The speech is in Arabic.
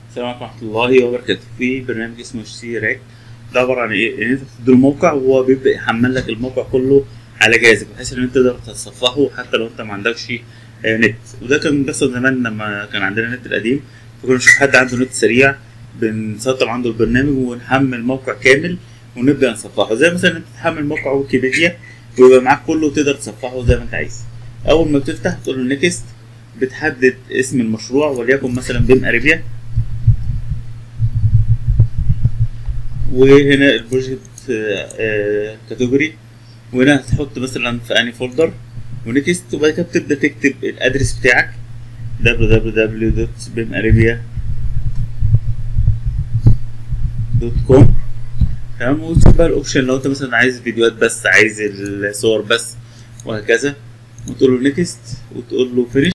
السلام عليكم ورحمة الله وبركاته. في برنامج اسمه سي راك، ده عبارة عن إيه؟ إن أنت بتدي له موقع وهو بيبدأ يحمل لك الموقع كله على جهازك، بحيث إن أنت تقدر تتصفحه حتى لو أنت ما عندكش نت. وده كان بيحصل زمان لما كان عندنا النت القديم، فكنا نشوف حد عنده نت سريع بنسطب عنده البرنامج ونحمل موقع كامل ونبدأ نصفحه. زي مثلا أنت تحمل موقع ويكيبيديا ويبقى معاك كله وتقدر تصفحه زي ما أنت عايز. أول ما بتفتح تقول له نيكست، بتحدد اسم المشروع وليكن مثلا بيم اريبيا، وهنا البروجكت كاتيجوري، وهنا هتحط مثلا في اني فولدر ونكست، وبعد كده بتبدا تكتب الادرس بتاعك www.bimarabia.com. تمام. وتشوف بقى الاوبشن لو انت مثلا عايز فيديوهات بس، عايز الصور بس، وهكذا، وتقول له نكست وتقول له فينيش.